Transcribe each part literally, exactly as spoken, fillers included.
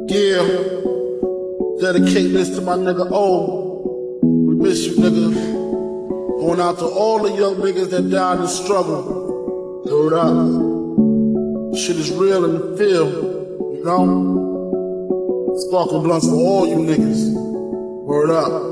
Yeah, dedicate this to my nigga O. We miss you, nigga. Going out to all the young niggas that died in the struggle. Word up. Shit is real in the field, you know? Sparking blunts for all you niggas. Word up.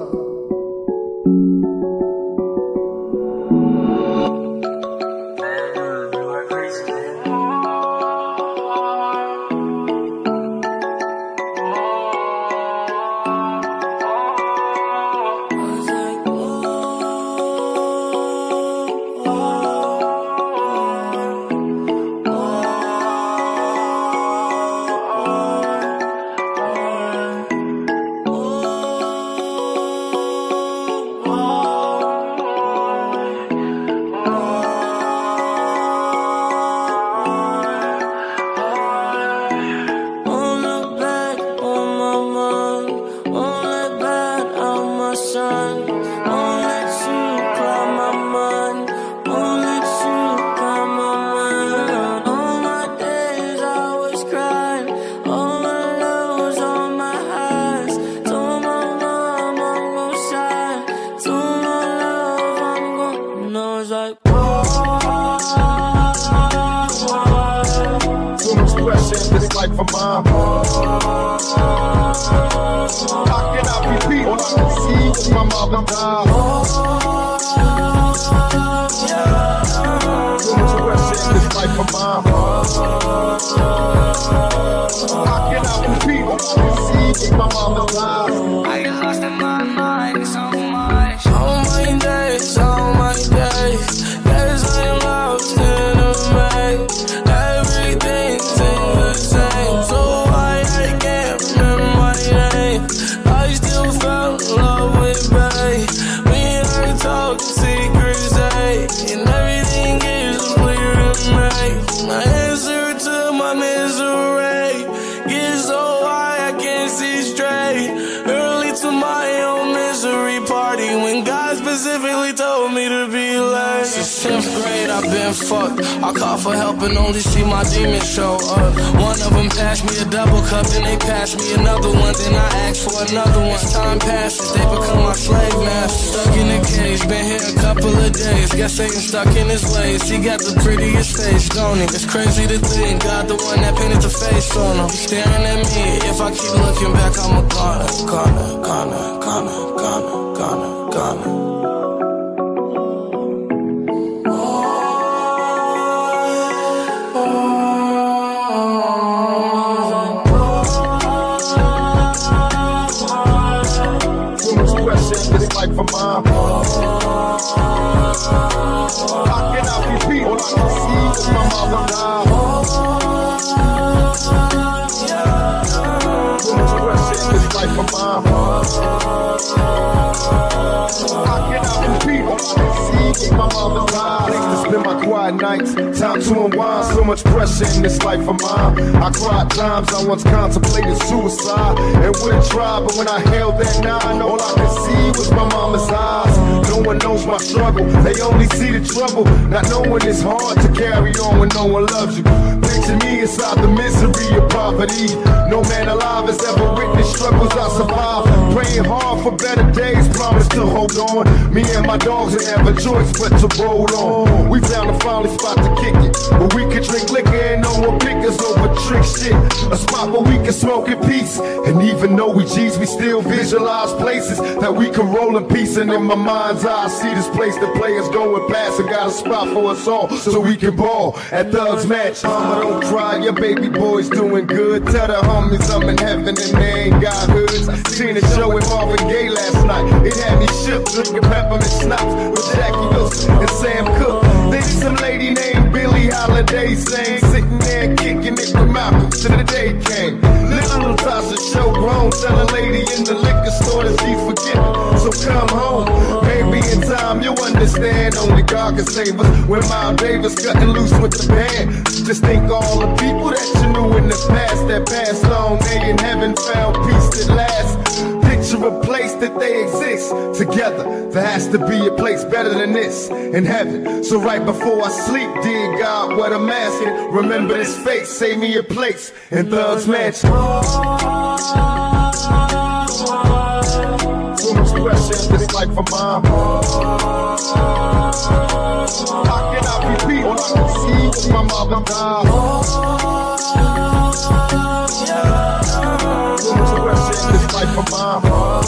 I call for help and only see my demons show up. One of them passed me a double cup, then they passed me another one, then I asked for another one. As time passes, they become my slave master. Stuck in a cage, been here a couple of days. Guess Satan stuck in his ways. He got the prettiest face, don't he? It's crazy to think God the one that painted the face on him. He's staring at me. If I keep looking back, I'm a goner, goner, goner, goner, goner, goner, goner. For mine. How can I repeat all I can see is my mama die? Too much pressure in this life for mine. How can I repeat all I can see is my mama die? Place to spend my quiet nights, time to unwind. So much pressure in this life of mine. I cried times I once contemplated suicide and would've tried, but when I held that nine, all I could see was my mama's eyes. No one knows my struggle, they only see the trouble. Not knowing it's hard to carry on when no one loves you. Picture me inside the misery of poverty. No man alive has ever witnessed struggles I survived. Praying hard for better days, promise to hold on. Me and my dogs ain't have a choice but to roll on. We found a finally spot to kick it, where we could drink liquor and no one pick us over trick shit. A spot where we can smoke in peace. And even though we G's, we still visualize places that we can roll in peace. And in my mind's eye, I see this place the players going past and got a spot for us all so we can ball at Thug's Match. Mama, don't cry, your baby boy's doing good. Tell the homies I'm in heaven and they ain't got hoods. Seen a show with Marvin Gaye last night. It had me shook, drinking peppermint schnapps with Jackie Wilson and Sam Cooke. Then some lady named Billie Holiday sang, sitting there kicking it from Malcolm till the day came. Little Tasha show grown, tell a lady in the liquor store that she's forgiven. So come home, maybe in time you'll understand. Only God can save us. When Miles Davis cutting loose with the band, just think all the people that you knew in the past that passed on, they in heaven found peace at last. Picture a place that they exist together. There has to be a place better than this in heaven. So right before I sleep, dear God, what I'm asking, remember this face, save me a place in Thug's Mansion. expression, this life of mine. How can I repeat all I can see when my mother died? Expression, this life of mine.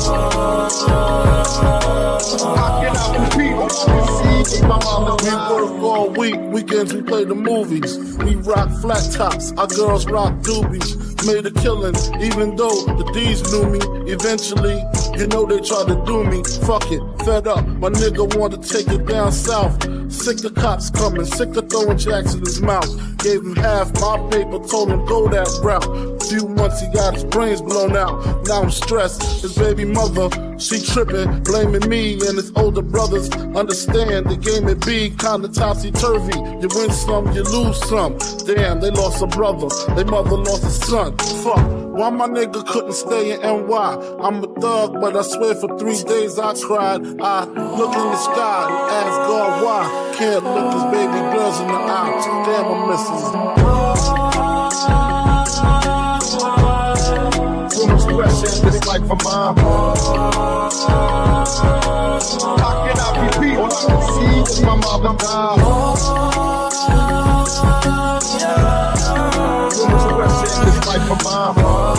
How can I repeat all I can see when my mother died? We work all week, weekends we play the movies. We rock flat tops, our girls rock doobies. Made a killing, even though the D's knew me. Eventually, you know they tried to do me. Fuck it, fed up, my nigga wanted to take it down south. Sick of cops coming, sick of throwing jacks in his mouth. Gave him half my paper, told him go that route. Few months he got his brains blown out. Now I'm stressed, his baby mother, she tripping, blaming me and his older brothers. Understand the game it be kinda topsy-turvy. You win some, you lose some. Damn, they lost a brother, they mother lost a son. Fuck, why my nigga couldn't stay in N W A? I'm a thug, but I swear for three days I cried. I look in the sky and ask God why. Can't look his baby girls in the eye. Damn, I miss him. Too much pressure, this life of mine. How can I repeat all I can see when my mother died? Too much pressure, this life of mine.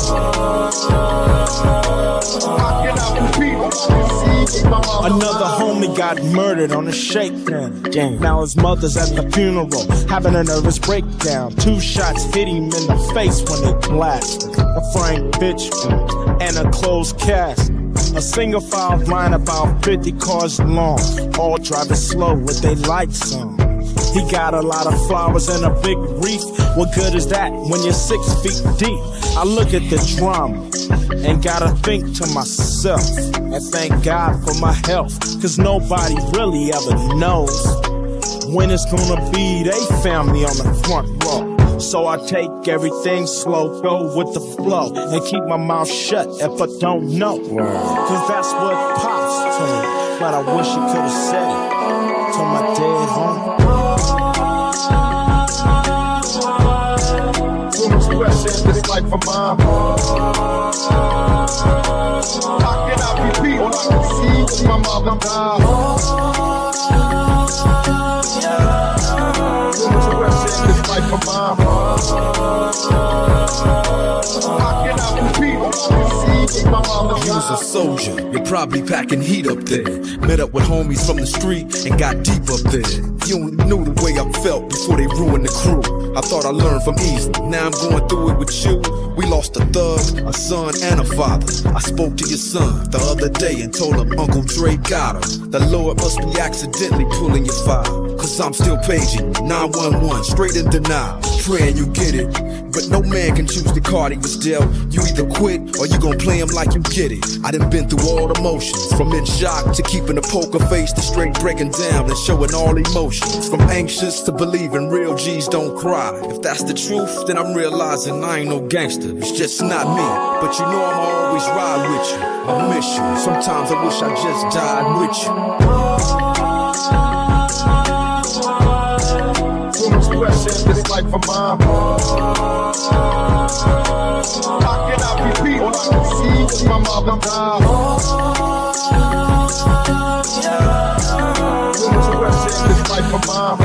How can I repeat all I can see when my mother died? Another homie got murdered on a shakedown. Damn. Now his mother's at the funeral, having a nervous breakdown. Two shots hit him in the face when they blasted. A Frank bitch and a closed cast. A single file line about fifty cars long, all driving slow with their lights on. He got a lot of flowers and a big wreath. What good is that when you're six feet deep? I look at the drama and gotta think to myself and thank God for my health, cause nobody really ever knows when it's gonna be they family on the front row. So I take everything slow, go with the flow, and keep my mouth shut if I don't know. Cause that's what Pops told me, but I wish he could've said it to my dead homie. Too much pressure, this life of mine. How can I repeat all I can see when my mother died? Too much pressure, this life of mine. How can I repeat all I can see when my mother died? He was a soldier, you're probably packing heat up there. Met up with homies from the street and got deep up there. You only knew the way I felt before they ruined the crew. I thought I learned from Eazy, now I'm going through it with you. We lost a thug, a son, and a father. I spoke to your son the other day and told him Uncle Dre got him. The Lord must be accidentally pulling your file, cause I'm still paging nine one one, straight in denial, praying you get it. But no man can choose the card he was dealt. You either quit or you gon' play him like you get it. I done been through all the motions, from in shock to keeping a poker face to straight breaking down and showing all emotions. From anxious to believing real G's don't cry. If that's the truth, then I'm realizing I ain't no gangster. It's just not me. But you know I'ma always ride with you. I miss you. Sometimes I wish I just died with you. Too much pressure, this life of mine. How can I repeat all I can see when my mother died? Too much pressure, this life of mine.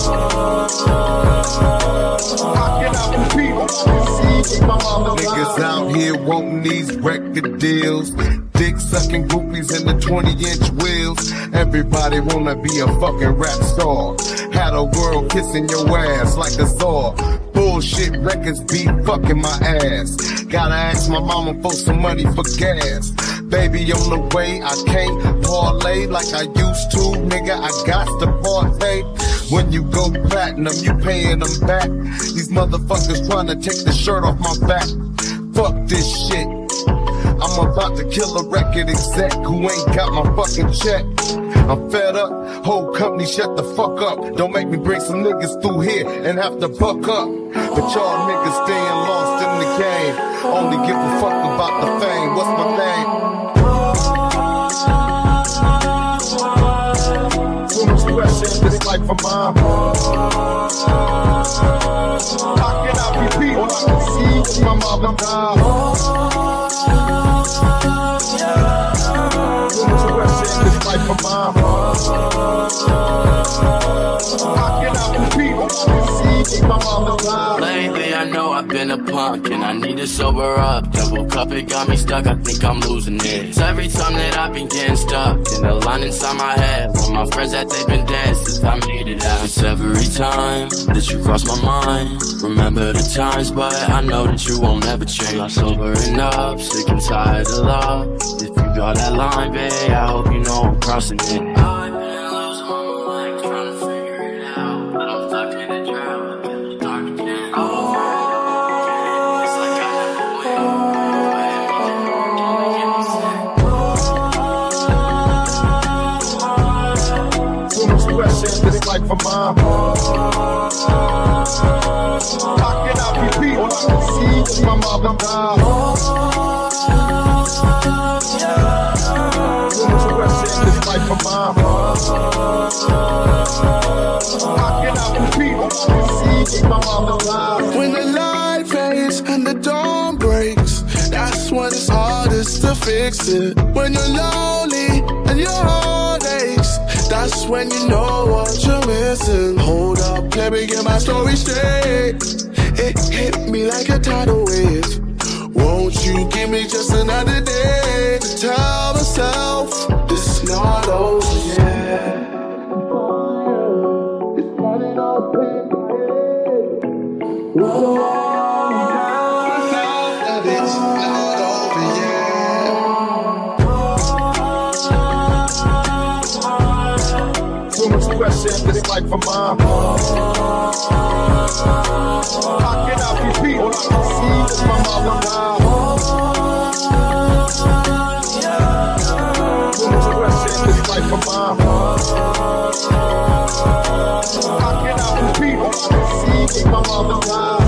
How can I repeat all I can see when my mother died? Niggas out here wanting these record deals, dick sucking groupies in the twenty inch wheels. Everybody wanna be a fucking rap star. Had a world kissing your ass like a czar. Bullshit records be fucking my ass. Gotta ask my mama for some money for gas. Baby on the way, I can't parlay like I used to. Nigga, I got to parlay. When you go platinum, you paying them back. These motherfuckers trying to take the shirt off my back. Fuck this shit. I'm about to kill a record exec who ain't got my fucking check. I'm fed up, whole company shut the fuck up. Don't make me bring some niggas through here and have to buck up. But y'all niggas staying lost in the game. Only give a fuck about the fame. What's my name? Too much pressure, this life of mine. How can I repeat all I can see when my mother died? Too much a punk and I need to sober up. Double cup, it got me stuck, I think I'm losing it. It's every time that I've been getting stuck in a line inside my head. With my friends that they've been dead since I made it out. It's every time that you cross my mind. Remember the times, but I know that you won't ever change. I'm sobering up, sick and tired of love. If you draw that line, babe, I hope you know I'm crossing it. I've been losing my mind, trying to figure it out, but I'm stuck in a drought. In the dark again. Oh, it's like I never win. Too much pressure, this life for mine. How can I repeat what I can see with my mother died? Too much pressure, this life for mine. How can I repeat what I can see with my mother died? When the light fades and the dawn breaks, that's when it's hardest to fix it. When you're lonely and your heart aches, that's when you know what you're missing. Hold up, let me get my story straight. It hit me like a tidal wave. Won't you give me just another day to tell myself it's not over yet? It's running up in my head. Whoa. It's not over yet. Too much pressure, this life for mine. How can I repeat what I can see with my mother died? Too much pressure, this life for mine. How can I repeat what I can see with my mother died?